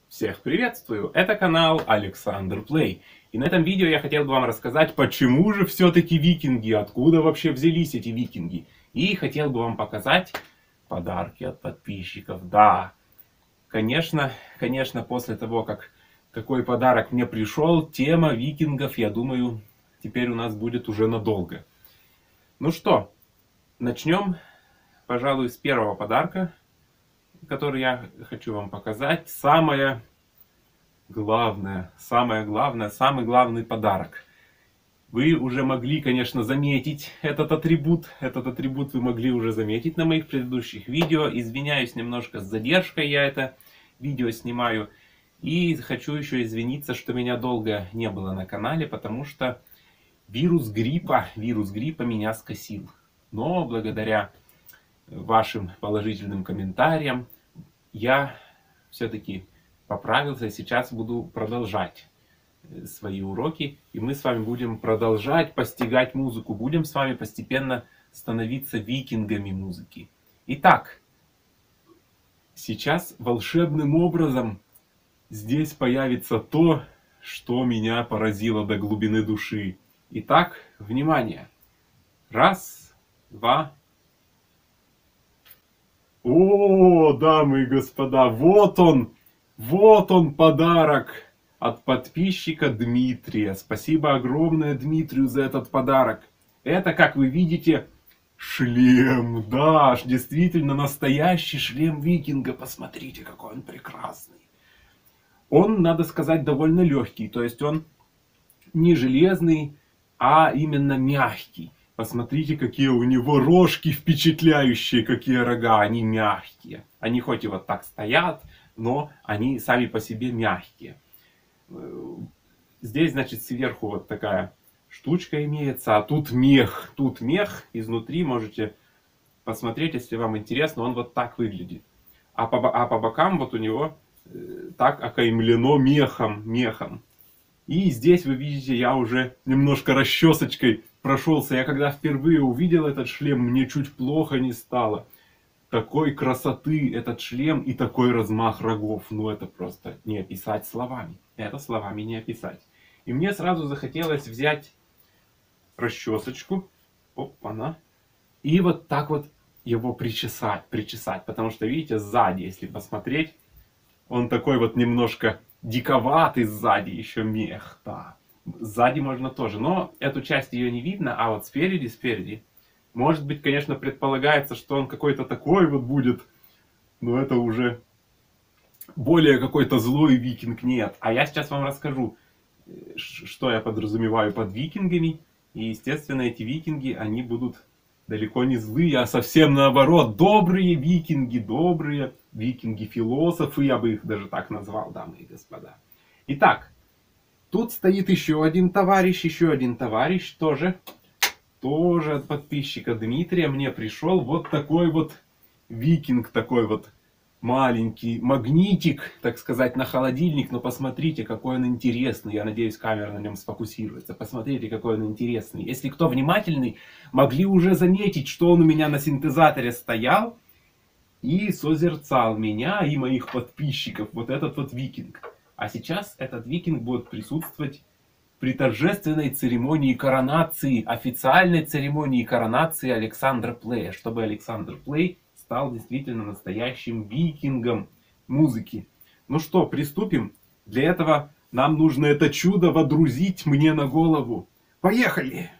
Всех приветствую! Это канал Александр Плей. И на этом видео я хотел бы вам рассказать, почему же все-таки викинги, откуда вообще взялись эти викинги. И хотел бы вам показать подарки от подписчиков. Да, конечно, после того, как такой подарок мне пришел, тема викингов, я думаю, теперь у нас будет уже надолго. Ну что, начнем, пожалуй, с первого подарка, который я хочу вам показать. Самый главный подарок. Вы уже могли, конечно, заметить этот атрибут. Этот атрибут вы могли уже заметить на моих предыдущих видео. Извиняюсь немножко с задержкой, я это видео снимаю. И хочу еще извиниться, что меня долго не было на канале, потому что вирус гриппа меня скосил. Но благодаря вашим положительным комментариям я все-таки поправился. Сейчас буду продолжать свои уроки. И мы с вами будем продолжать постигать музыку. Будем с вами постепенно становиться викингами музыки. Итак, сейчас волшебным образом здесь появится то, что меня поразило до глубины души. Итак, внимание. Раз, два. О, дамы и господа, вот он подарок от подписчика Дмитрия. Спасибо огромное Дмитрию за этот подарок. Это, как вы видите, шлем. Да, действительно настоящий шлем викинга. Посмотрите, какой он прекрасный. Он, надо сказать, довольно легкий. То есть он не железный, а именно мягкий. Посмотрите, какие у него рожки впечатляющие, какие рога, они мягкие. Они хоть и вот так стоят, но они сами по себе мягкие. Здесь, значит, сверху вот такая штучка имеется, а тут мех. Тут мех изнутри, можете посмотреть, если вам интересно, он вот так выглядит. А по бокам вот у него так окаймлено мехом. И здесь вы видите, я уже немножко расчесочкой прошелся. Я когда впервые увидел этот шлем, мне чуть плохо не стало. Такой красоты этот шлем и такой размах рогов. Ну это просто не описать словами. Это словами не описать. И мне сразу захотелось взять расчесочку. Опа-на. И вот так вот его причесать. Потому что, видите, сзади, если посмотреть, он такой вот немножко диковатый сзади, еще мех, да. Сзади можно тоже, но эту часть ее не видно, а вот спереди, может быть, конечно, предполагается, что он какой-то такой вот будет, но это уже более какой-то злой викинг, нет. А я сейчас вам расскажу, что я подразумеваю под викингами, и, естественно, эти викинги, они будут далеко не злые, а совсем наоборот, добрые викинги-философы, я бы их даже так назвал, дамы и господа. Итак, тут стоит еще один товарищ, тоже от подписчика Дмитрия мне пришел вот такой вот викинг, такой вот маленький магнитик, так сказать, на холодильник. Но посмотрите, какой он интересный. Я надеюсь, камера на нем сфокусируется. Посмотрите, какой он интересный. Если кто внимательный, могли уже заметить, что он у меня на синтезаторе стоял и созерцал меня и моих подписчиков. Вот этот вот викинг. А сейчас этот викинг будет присутствовать при торжественной церемонии коронации, официальной церемонии коронации Александра Плея, чтобы Александр Плей стал действительно настоящим викингом музыки. Ну что, приступим? Для этого нам нужно это чудо водрузить мне на голову. Поехали!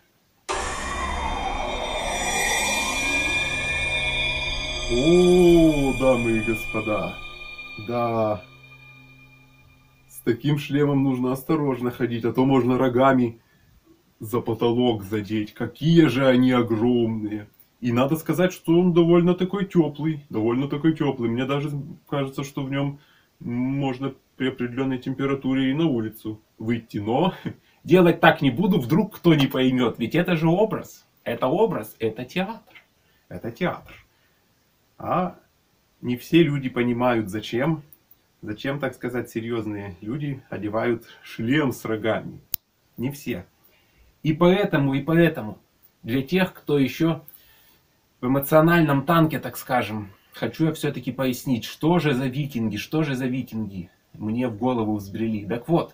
О, дамы и господа, да, с таким шлемом нужно осторожно ходить, а то можно рогами за потолок задеть. Какие же они огромные! И надо сказать, что он довольно такой теплый. Мне даже кажется, что в нем можно при определенной температуре и на улицу выйти. Но делать так не буду, вдруг кто не поймет. Ведь это же образ. Это театр. А не все люди понимают, зачем, так сказать, серьезные люди одевают шлем с рогами. Не все. И поэтому, для тех, кто еще в эмоциональном танке, так скажем, хочу я все-таки пояснить, что же за викинги. мне в голову взбрели. Так вот,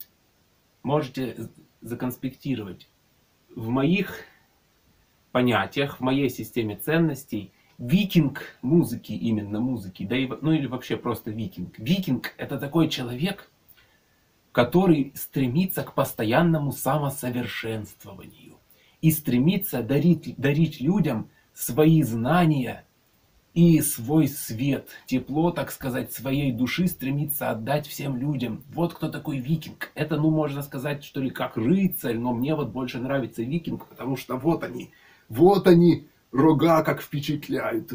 можете законспектировать. В моих понятиях, в моей системе ценностей, викинг музыки, именно музыки, да и, ну или вообще просто викинг. Викинг — это такой человек, который стремится к постоянному самосовершенствованию и стремится дарить людям свои знания и свой свет, тепло, так сказать, своей души стремится отдать всем людям. Вот кто такой викинг. Это, ну, можно сказать, что ли, как рыцарь, но мне вот больше нравится викинг, потому что вот они, рога как впечатляют.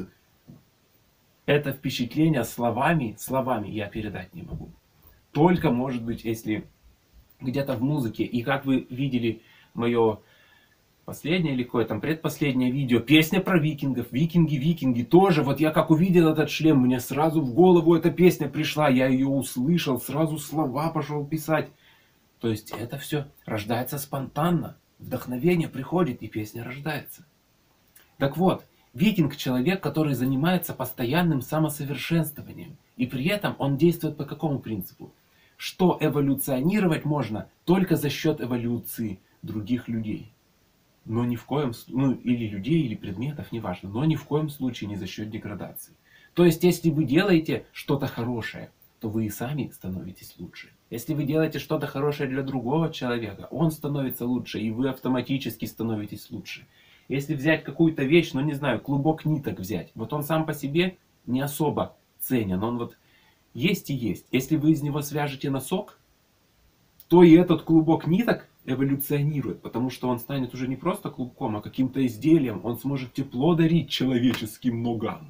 Это впечатление словами я передать не могу. Только, может быть, если где-то в музыке, и как вы видели мое последнее или какое там предпоследнее видео, песня про викингов, викинги, тоже, вот я как увидел этот шлем, мне сразу в голову эта песня пришла, я ее услышал, сразу слова пошел писать. То есть это все рождается спонтанно, вдохновение приходит и песня рождается. Так вот, викинг — человек, который занимается постоянным самосовершенствованием, и при этом он действует по какому принципу? Что эволюционировать можно только за счет эволюции других людей. Но ни в коем случае, ну или людей, или предметов, неважно, но ни в коем случае не за счет деградации. То есть, если вы делаете что-то хорошее, то вы и сами становитесь лучше. Если вы делаете что-то хорошее для другого человека, он становится лучше, и вы автоматически становитесь лучше. Если взять какую-то вещь, ну не знаю, клубок ниток взять, вот он сам по себе не особо ценен, он вот есть и есть. Если вы из него свяжете носок, то и этот клубок ниток эволюционирует, потому что он станет уже не просто клубком, а каким-то изделием. Он сможет тепло дарить человеческим ногам.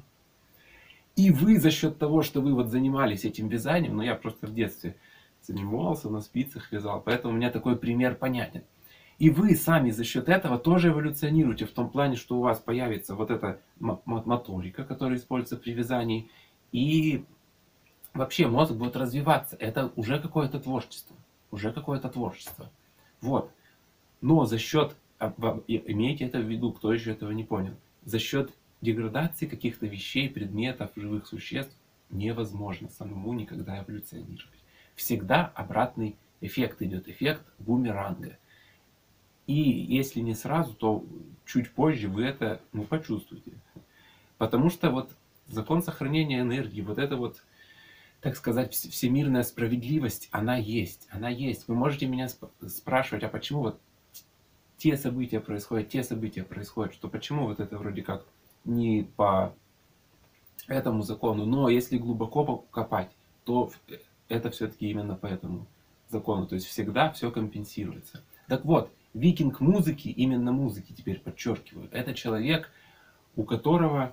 И вы за счет того, что вы вот занимались этим вязанием, ну я просто в детстве занимался, на спицах вязал, поэтому у меня такой пример понятен. И вы сами за счет этого тоже эволюционируете в том плане, что у вас появится вот эта моторика, которая используется при вязании, и вообще мозг будет развиваться. Это уже какое-то творчество. Уже какое-то творчество. Вот. Но за счет, имейте это в виду, кто еще этого не понял, за счет деградации каких-то вещей, предметов, живых существ невозможно самому никогда эволюционировать. Всегда обратный эффект идет, эффект бумеранга. И если не сразу, то чуть позже вы это почувствуете. Потому что вот закон сохранения энергии, вот это вот, так сказать, всемирная справедливость, она есть, она есть. Вы можете меня спрашивать, а почему вот те события происходят, что почему вот это вроде как не по этому закону, но если глубоко копать, то это все-таки именно по этому закону. То есть всегда все компенсируется. Так вот, викинг музыки, именно музыки, теперь подчеркиваю, это человек, у которого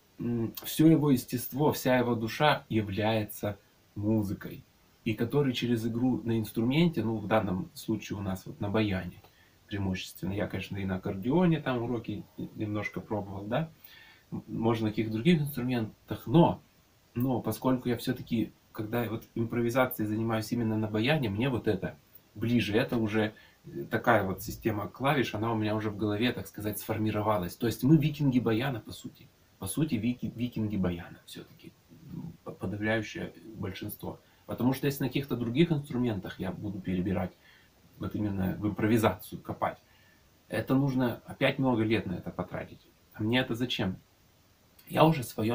все его естество, вся его душа является музыкой. И который через игру на инструменте, ну в данном случае у нас вот на баяне преимущественно, я, конечно, и на аккордеоне там уроки немножко пробовал, да, можно на каких-то других инструментах, но поскольку я все-таки, когда вот импровизацией занимаюсь именно на баяне, мне вот это ближе, это уже такая вот система клавиш, она у меня уже в голове, так сказать, сформировалась. То есть мы викинги баяна, по сути. По сути, викинги баяна все-таки. Подавляющее большинство. Потому что если на каких-то других инструментах я буду перебирать, вот именно в импровизацию копать, это нужно опять много лет на это потратить. А мне это зачем? Я уже свое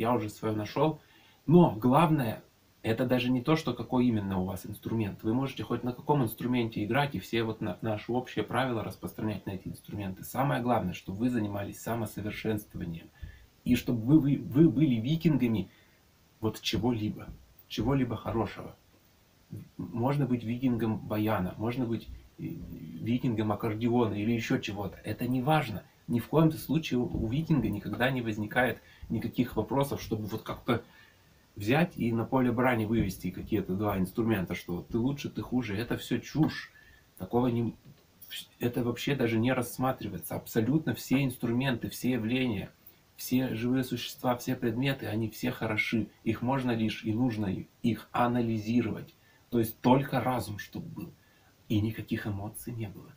нашел. Но главное, это даже не то, что какой именно у вас инструмент. Вы можете хоть на каком инструменте играть, и все вот наши общие правила распространять на эти инструменты. Самое главное, чтобы вы занимались самосовершенствованием. И чтобы вы были викингами вот чего-либо хорошего. Можно быть викингом баяна, можно быть викингом аккордеона или еще чего-то. Это не важно. Ни в коем случае у викинга никогда не возникает никаких вопросов, чтобы вот как-то взять и на поле брани вывести какие-то два инструмента, что ты лучше, ты хуже. Это все чушь. Это вообще даже не рассматривается. Абсолютно все инструменты, все явления, все живые существа, все предметы, они все хороши. Их можно лишь и нужно их анализировать. То есть только разум, чтобы был. И никаких эмоций не было.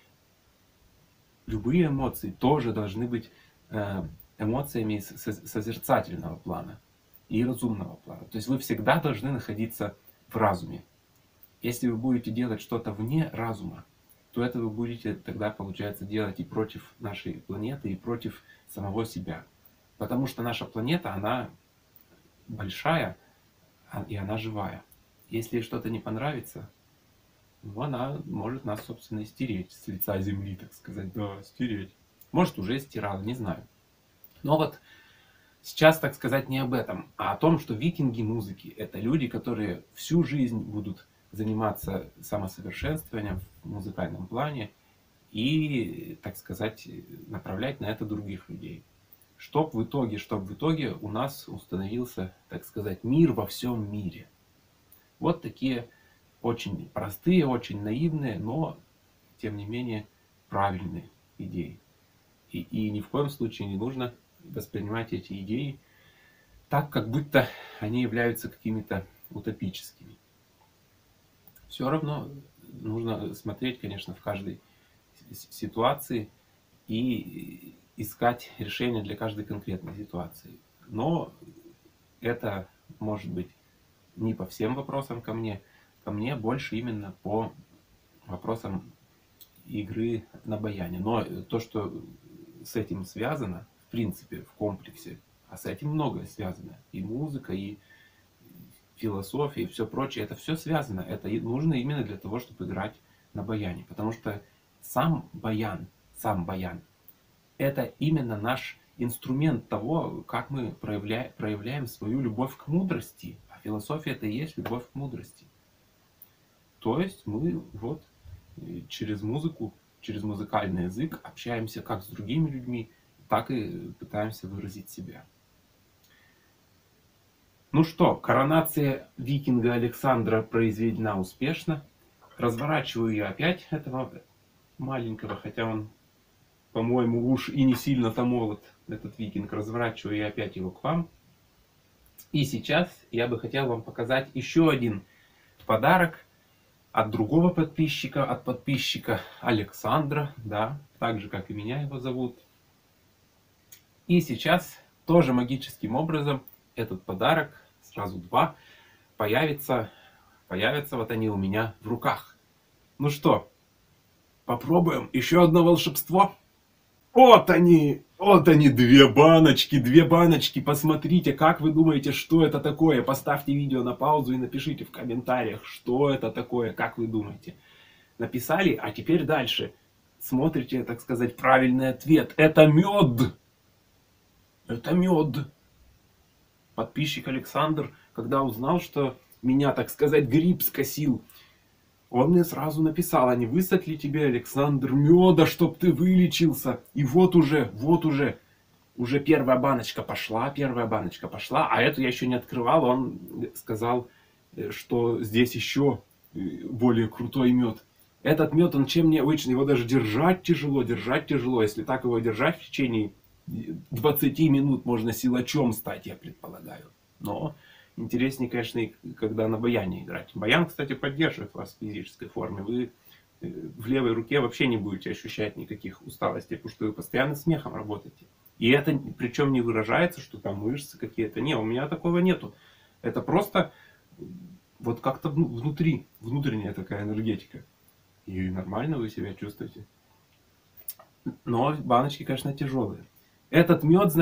Любые эмоции тоже должны быть эмоциями созерцательного плана и разумного плана. То есть вы всегда должны находиться в разуме. Если вы будете делать что-то вне разума, то это вы будете тогда, получается, делать и против нашей планеты, и против самого себя. Потому что наша планета, она большая, и она живая. Если ей что-то не понравится, ну, она может нас, собственно, и стереть с лица Земли, так сказать. Да, стереть. Может, уже стирала, не знаю. Но вот сейчас, так сказать, не об этом, а о том, что викинги музыки — это люди, которые всю жизнь будут заниматься самосовершенствованием в музыкальном плане и, так сказать, направлять на это других людей. Чтоб в итоге у нас установился, так сказать, мир во всем мире. Вот такие очень простые, очень наивные, но, тем не менее, правильные идеи. И ни в коем случае не нужно воспринимать эти идеи так, как будто они являются какими-то утопическими. Все равно нужно смотреть, конечно, в каждой ситуации и искать решение для каждой конкретной ситуации. Но это может быть не по всем вопросам ко мне больше именно по вопросам игры на баяне. Но то, что с этим связано, в принципе, в комплексе, а с этим многое связано. И музыка, и философия, и все прочее. Это все связано. Это нужно именно для того, чтобы играть на баяне. Потому что сам баян, это именно наш инструмент того, как мы проявляем свою любовь к мудрости. А философия — это и есть любовь к мудрости. То есть мы вот через музыку, через музыкальный язык общаемся как с другими людьми, так и пытаемся выразить себя. Ну что, коронация викинга Александра произведена успешно. Разворачиваю я опять этого маленького, хотя он, по-моему, уж и не сильно-то молод, этот викинг. Разворачиваю я опять его к вам. И сейчас я бы хотел вам показать еще один подарок от другого подписчика, от подписчика Александра, да, так же, как и меня его зовут. И сейчас тоже магическим образом этот подарок, сразу два, появятся вот они у меня в руках. Ну что, попробуем еще одно волшебство? Вот они, две баночки, посмотрите, как вы думаете, что это такое? Поставьте видео на паузу и напишите в комментариях, что это такое, как вы думаете. Написали, а теперь дальше. Смотрите, так сказать, правильный ответ. Это мед. Это мед. Подписчик Александр, когда узнал, что меня, так сказать, грипп скосил, он мне сразу написал: а не высадить ли тебе, Александр, меда, чтоб ты вылечился? И вот уже первая баночка пошла, а эту я еще не открывал. Он сказал, что здесь еще более крутой мед. Этот мед, он чем необычный, его даже держать тяжело. Если так его держать в течение 20 минут, можно силачом стать, я предполагаю. Но интереснее, конечно, и когда на баяне играть. Баян, кстати, поддерживает вас в физической форме. Вы в левой руке вообще не будете ощущать никаких усталостей, потому что вы постоянно смехом работаете. И это причем не выражается, что там мышцы какие-то. Не, у меня такого нету. Это просто вот как-то внутренняя такая энергетика. И нормально вы себя чувствуете. Но баночки, конечно, тяжелые. Этот мед,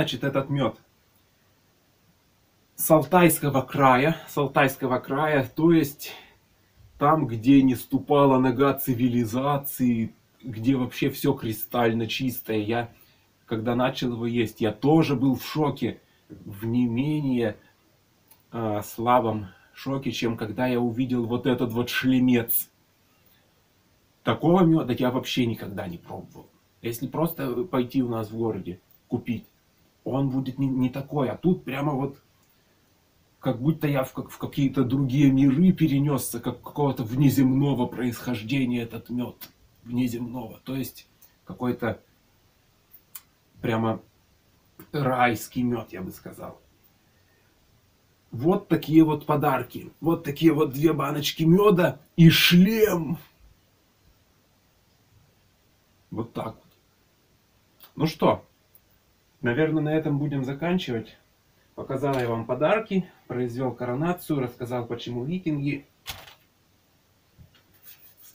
с Алтайского края, то есть там, где не ступала нога цивилизации, где вообще все кристально чистое. Я, когда начал его есть, я тоже был в шоке, в не менее слабом шоке, чем когда я увидел вот этот вот шлемец. Такого меда я вообще никогда не пробовал. Если просто пойти у нас в городе купить, он будет не такой, а тут прямо вот как будто я в какие-то другие миры перенесся, как какого-то внеземного происхождения этот мед. Внеземного. То есть какой-то прямо райский мед, я бы сказал. Вот такие вот подарки. Вот такие вот 2 баночки меда и шлем. Вот так вот. Ну что, наверное, на этом будем заканчивать. Показал я вам подарки, произвел коронацию, рассказал, почему викинги.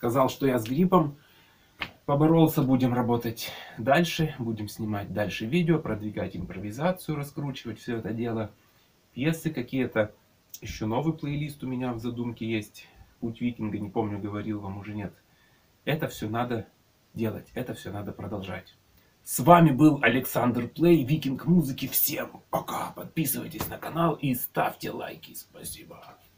сказал, что я с гриппом поборолся, будем работать дальше, будем снимать дальше видео, продвигать импровизацию, раскручивать все это дело, пьесы какие-то. Еще новый плейлист у меня в задумке есть, «Путь викинга», не помню, говорил вам уже, нет. Это все надо делать, это все надо продолжать. С вами был Александр Плей, Викинг музыки. Всем пока, подписывайтесь на канал и ставьте лайки. Спасибо.